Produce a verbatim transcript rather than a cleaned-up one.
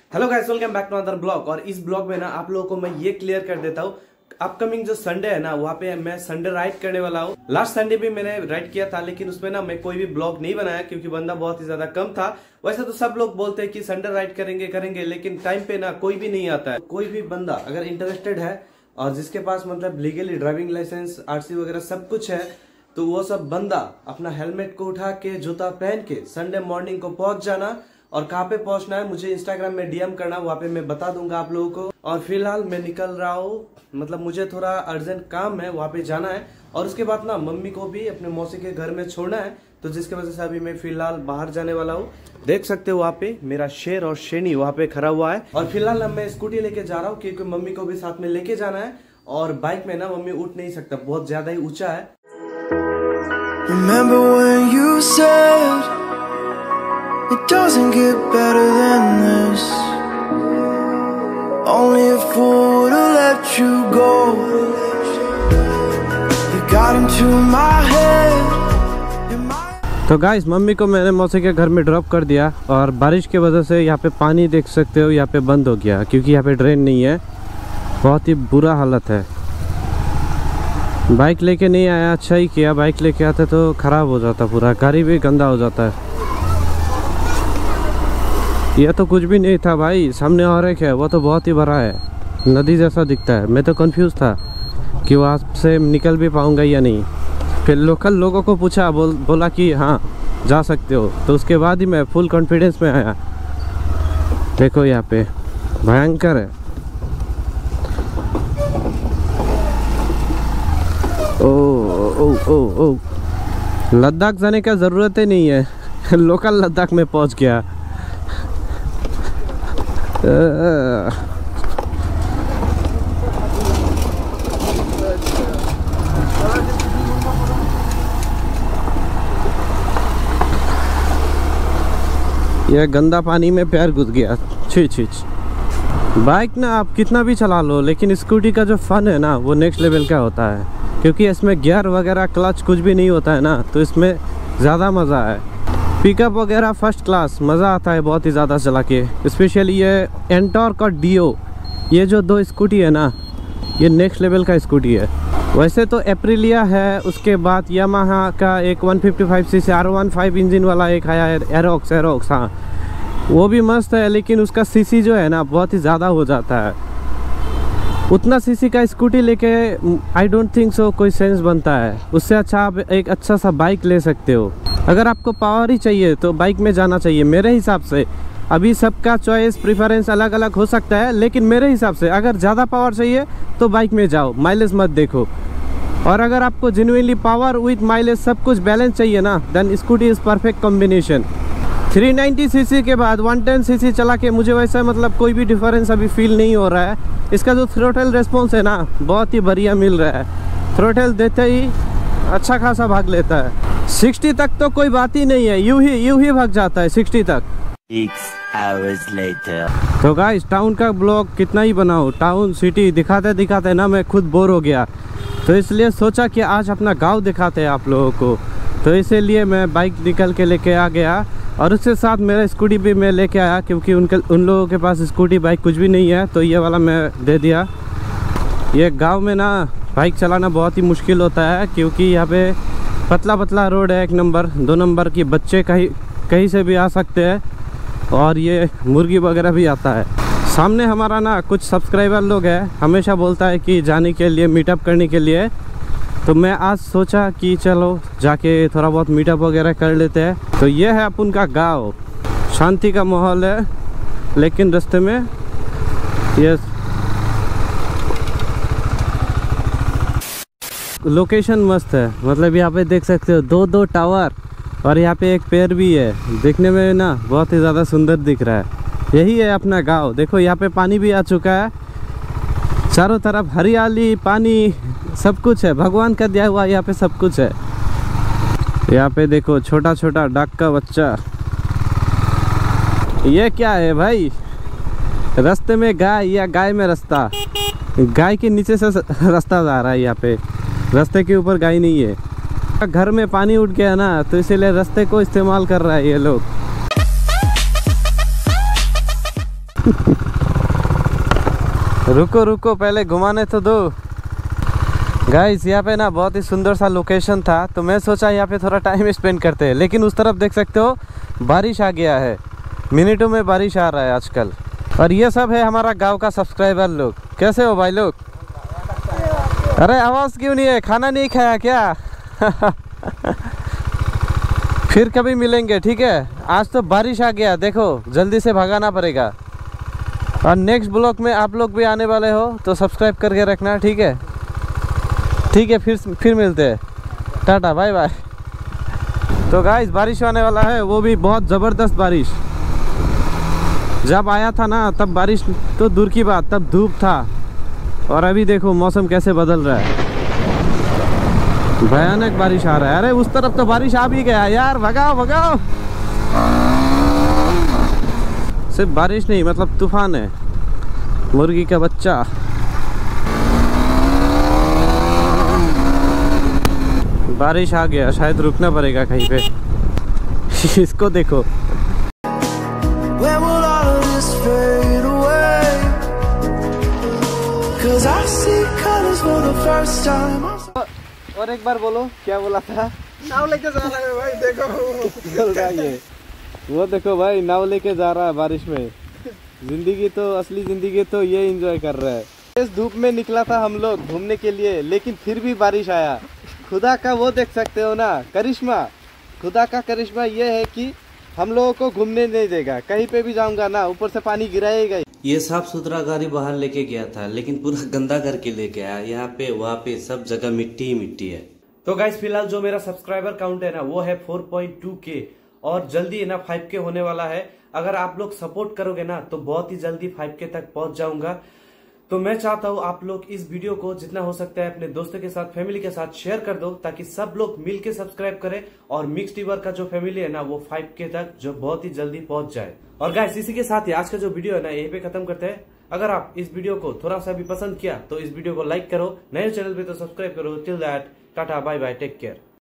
Hello guys, welcome back to another blog. और इस blog में ना आप लोगों को मैं ये क्लियर कर देता हूँ, अपकमिंग जो संडे है ना वहाँ पे मैं संडे राइड करने वाला हूँ। लास्ट संडे भी मैंने राइड किया था, लेकिन उसमें ना मैं कोई भी ब्लॉग नहीं बनाया क्योंकि बंदा बहुत ही ज्यादा कम था। वैसे तो सब लोग बोलते हैं कि संडे राइड करेंगे करेंगे लेकिन टाइम पे ना कोई भी नहीं आता है। कोई भी बंदा अगर इंटरेस्टेड है और जिसके पास मतलब लीगली ड्राइविंग लाइसेंस, आरसी वगैरह सब कुछ है, तो वो सब बंदा अपना हेलमेट को उठा के, जूता पहन के संडे मॉर्निंग को पहुंच जाना। और कहाँ पे पहुंचना है मुझे इंस्टाग्राम में डीएम करना, वहाँ पे मैं बता दूंगा आप लोगों को। और फिलहाल मैं निकल रहा हूँ, मतलब मुझे थोड़ा अर्जेंट काम है, वहाँ पे जाना है। और उसके बाद ना मम्मी को भी अपने मौसी के घर में छोड़ना है, तो जिसके वजह से अभी मैं फिलहाल बाहर जाने वाला हूँ। देख सकते हो वहाँ पे मेरा शेर और शेनी वहाँ पे खड़ा हुआ है। और फिलहाल ना मैं स्कूटी लेके जा रहा हूँ क्योंकि मम्मी को भी साथ में लेके जाना है। और बाइक में ना मम्मी उठ नहीं सकता, बहुत ज्यादा ही ऊंचा है। Remember when you said it doesn't get better than this? Only a fool would've let you go. You got into my head. तो गाइस, मम्मी को मैंने मौसी के घर में ड्रॉप कर दिया और बारिश की वजह से यहाँ पे पानी देख सकते हो, यहाँ पे बंद हो गया क्योंकि यहाँ पे ड्रेन नहीं है। बहुत ही बुरा हालत है। बाइक लेके नहीं आया, अच्छा ही किया। बाइक लेके आते तो ख़राब हो जाता, पूरा गाड़ी भी गंदा हो जाता है। यह तो कुछ भी नहीं था भाई, सामने और एक है, वो तो बहुत ही बड़ा है, नदी जैसा दिखता है। मैं तो कंफ्यूज था कि वहाँ से निकल भी पाऊँगा या नहीं। फिर लोकल लोगों को पूछा, बोल बोला कि हाँ जा सकते हो, तो उसके बाद ही मैं फुल कॉन्फिडेंस में आया। देखो यहाँ पे भयंकर है। ओ ओ ओ ओ लद्दाख जाने का ज़रूरत ही नहीं है, लोकल लद्दाख में पहुंच गया। यह गंदा पानी में पैर घुस गया। छी छी। बाइक ना आप कितना भी चला लो, लेकिन स्कूटी का जो फन है ना वो नेक्स्ट लेवल का होता है, क्योंकि इसमें गियर वगैरह, क्लच कुछ भी नहीं होता है ना, तो इसमें ज़्यादा मज़ा है। पिकअप वगैरह फर्स्ट क्लास, मज़ा आता है बहुत ही ज़्यादा चला के। स्पेशली ये एंटॉर्क और डियो, ये जो दो स्कूटी है ना, ये नेक्स्ट लेवल का स्कूटी है। वैसे तो एप्रिलिया है, उसके बाद यामाहा का एक one fifty five C C R one five engine वाला एक आया है, एरोक्स एरोक्स हाँ, वो भी मस्त है, लेकिन उसका सीसी जो है ना बहुत ही ज़्यादा हो जाता है। उतना सीसी का स्कूटी लेके आई डोंट थिंक सो कोई सेंस बनता है। उससे अच्छा आप एक अच्छा सा बाइक ले सकते हो। अगर आपको पावर ही चाहिए तो बाइक में जाना चाहिए मेरे हिसाब से। अभी सबका चॉइस प्रेफरेंस अलग अलग हो सकता है, लेकिन मेरे हिसाब से अगर ज़्यादा पावर चाहिए तो बाइक में जाओ, माइलेज मत देखो। और अगर आपको जेन्युइनली पावर विथ माइलेज सब कुछ बैलेंस चाहिए ना, then scooty is perfect combination. Three ninety CC के बाद वन टेन सीसी चला के मुझे वैसा मतलब कोई भी डिफरेंस अभी फील नहीं हो रहा है। इसका जो थ्रोटल रिस्पॉन्स है ना बहुत ही बढ़िया मिल रहा है। थ्रोटल देते ही अच्छा खासा भाग लेता है। सिक्सटी तक तो कोई बात ही नहीं है, यूं ही यूं ही भाग जाता है सिक्सटी तक। Six hours later. तो गाइस, टाउन का ब्लॉग कितना ही बनाओ, टाउन सिटी दिखाते दिखाते ना मैं खुद बोर हो गया, तो इसलिए सोचा कि आज अपना गाँव दिखाते हैं आप लोगों को। तो इसीलिए मैं बाइक निकल के लेके आ गया और उसके साथ मेरा स्कूटी भी मैं लेके आया, क्योंकि उनके उन लोगों के पास स्कूटी बाइक कुछ भी नहीं है, तो ये वाला मैं दे दिया। ये गांव में ना बाइक चलाना बहुत ही मुश्किल होता है, क्योंकि यहाँ पे पतला पतला रोड है, एक नंबर दो नंबर की, बच्चे कहीं कहीं से भी आ सकते हैं, और ये मुर्गी वगैरह भी आता है। सामने हमारा ना कुछ सब्सक्राइबर लोग हैं, हमेशा बोलता है कि जाने के लिए, मीटअप करने के लिए, तो मैं आज सोचा कि चलो जाके थोड़ा बहुत मीटअप वगैरह कर लेते हैं। तो ये है अपन का गांव, शांति का माहौल है, लेकिन रास्ते में ये लोकेशन मस्त है। मतलब यहाँ पे देख सकते हो दो दो टावर, और यहाँ पे एक पेड़ भी है, देखने में ना बहुत ही ज़्यादा सुंदर दिख रहा है। यही है अपना गांव। देखो यहाँ पे पानी भी आ चुका है, चारों तरफ हरियाली, पानी, सब कुछ है, भगवान का दिया हुआ यहाँ पे सब कुछ है। यहाँ पे देखो छोटा छोटा डक का बच्चा। ये क्या है भाई, रास्ते में गाय या गाय में रास्ता? गाय के नीचे से रास्ता जा रहा है, यहाँ पे रास्ते के ऊपर गाय नहीं है। घर में पानी उठ गया ना, तो इसीलिए रास्ते को इस्तेमाल कर रहा है ये लोग। रुको रुको, पहले घुमाने तो दो। गाइस यहाँ पे ना बहुत ही सुंदर सा लोकेशन था, तो मैं सोचा यहाँ पे थोड़ा टाइम स्पेंड करते हैं। लेकिन उस तरफ देख सकते हो बारिश आ गया है, मिनटों में बारिश आ रहा है आजकल। और ये सब है हमारा गांव का सब्सक्राइबर लोग। कैसे हो भाई लोग? अरे आवाज़ क्यों नहीं है? खाना नहीं खाया क्या? फिर कभी मिलेंगे, ठीक है? आज तो बारिश आ गया, देखो जल्दी से भगाना पड़ेगा। और नेक्स्ट ब्लॉग में आप लोग भी आने वाले हो तो सब्सक्राइब करके रखना, ठीक है? ठीक है, फिर फिर मिलते हैं। Tata bye bye. तो गाइस बारिश आने वाला है, वो भी बहुत ज़बरदस्त बारिश। जब आया था ना तब बारिश तो दूर की बात, तब धूप था। और अभी देखो मौसम कैसे बदल रहा है, भयानक बारिश आ रहा है। अरे उस तरफ तो बारिश आ भी गया यार, भगाओ भगाओ। सिर्फ बारिश नहीं, मतलब तूफान है, मुर्गी का बच्चा। बारिश आ गया, शायद रुकना पड़ेगा कहीं पे। इसको देखो। When will all of this fade away? 'Cause I see colors for the first time. और एक बार बोलो, क्या बोला था? नाव लेके जा रहा है भाई, देखो चल रहा है ये। वो देखो भाई, नाव लेके जा रहा है बारिश में। जिंदगी तो, असली जिंदगी तो ये एंजॉय कर रहा है। इस धूप में निकला था हम लोग घूमने के लिए, लेकिन फिर भी बारिश आया। खुदा का वो देख सकते हो ना करिश्मा। खुदा का करिश्मा ये है कि हम लोगों को घूमने नहीं देगा। कहीं पे भी जाऊंगा ना, ऊपर से पानी गिराएगा। ये साफ सुथरा गाड़ी बाहर लेके गया था, लेकिन पूरा गंदा करके लेके आया। यहाँ पे वहाँ पे सब जगह मिट्टी ही मिट्टी है। तो गाइस फिलहाल जो मेरा सब्सक्राइबर काउंट है ना वो है फोर पॉइंट टू के, और जल्दी है ना फाइव के होने वाला है। अगर आप लोग सपोर्ट करोगे ना तो बहुत ही जल्दी फाइव के तक पहुंच जाऊंगा। तो मैं चाहता हूं आप लोग इस वीडियो को जितना हो सकता है अपने दोस्तों के साथ, फैमिली के साथ शेयर कर दो, ताकि सब लोग मिल के सब्सक्राइब करें और मिक्स टीवर का जो फैमिली है ना वो फाइव के तक जो बहुत ही जल्दी पहुंच जाए। और गाइस इसी के साथ ही आज का जो वीडियो है ना यहीं पे खत्म करते हैं। अगर आप इस वीडियो को थोड़ा सा भी पसंद किया तो इस वीडियो को लाइक करो, नए चैनल पे तो सब्सक्राइब करो। Till that tata bye bye, take care.